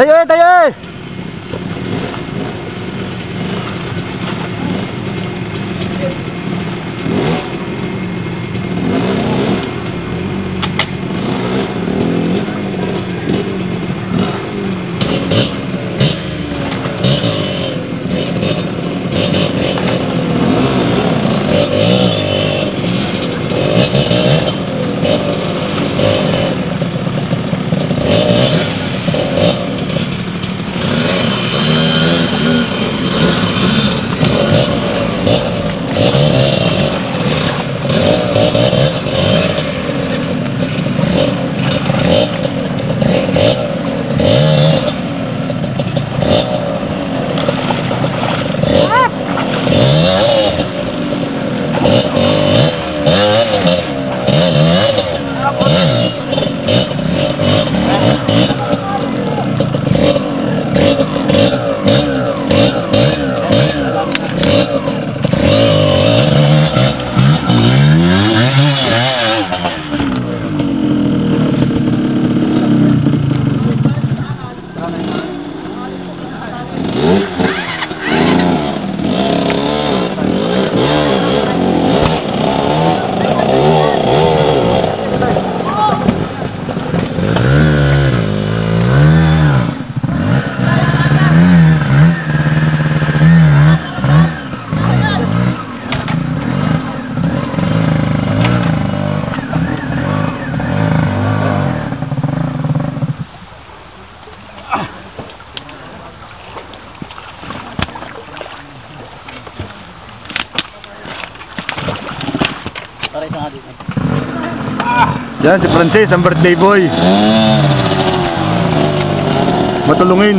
Tayo eh, tayo eh! Yan si Francis, ang birthday boy. Matulungin.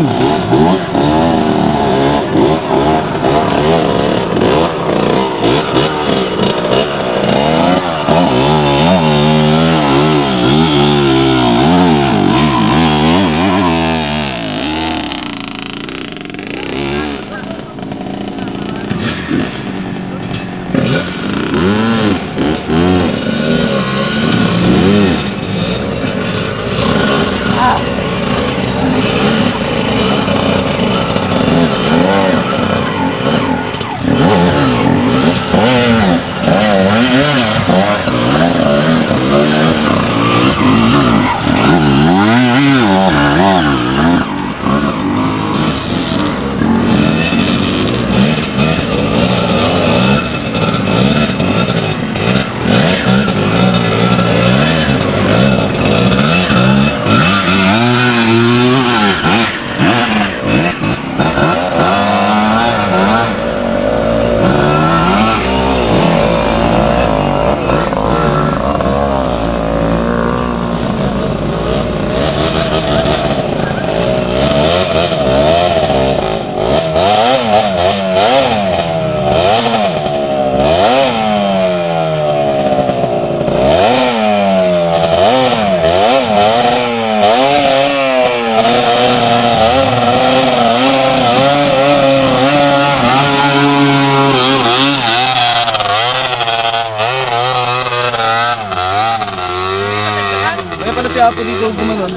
Ako dito gumanon.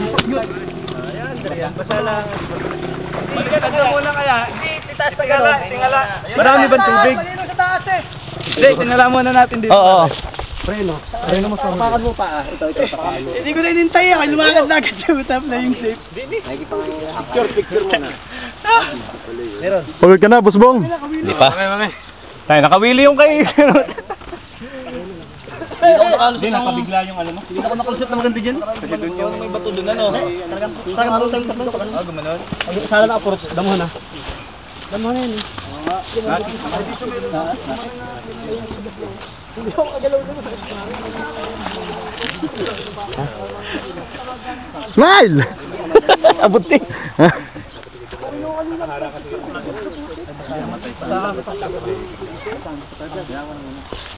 Ayan, basta lang. Magkakagano mo lang kaya. Itaas na gano'n. Tingala. Marami bang tubig? Malino sa taas eh. Hindi, tingala muna natin dito. Oo. Preno. Preno mo sa mga. Pakan mo pa ah. Ito. Hindi ko na inintay ah. Lumakad na agad yung tap na yung safe. Picture muna. Meron. Pagod ka na, busbong. Hindi pa. Ay, nakawili yung kay... Hindi, nakabigla yung ano mo. Hindi ako nakalusot na maganda dyan. Kasi doon yung may bato doon ano. Talagang tayo sa bato. Ah, gumanon. Sala na approach. Damuhan na. Damuhan na yun. Hindi ako kagalaw doon. Smile! Abuti.